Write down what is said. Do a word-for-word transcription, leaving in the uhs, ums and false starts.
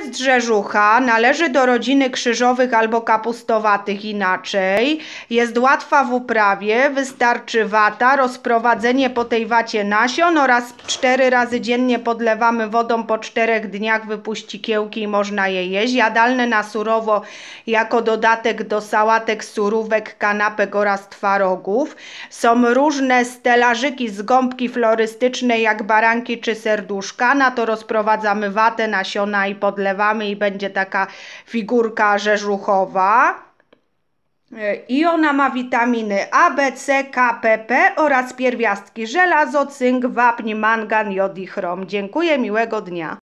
jest rzeżucha, należy do rodziny krzyżowych albo kapustowatych inaczej. Jest łatwa w uprawie, wystarczy wata, rozprowadzenie po tej wacie nasion oraz cztery razy dziennie podlewamy wodą, po czterech dniach wypuści kiełki i można je jeść. Jadalne na surowo jako dodatek do sałatek, surówek, kanapek oraz twarogów. Są różne stelażyki z gąbki florystycznej jak baranki czy serduszka. Na to rozprowadzamy watę, nasiona i podlewamy i będzie taka figurka rzeżuchowa. I ona ma witaminy A, B, C, K, P, P oraz pierwiastki żelazo, cynk, wapń, mangan, jod i chrom. Dziękuję, miłego dnia.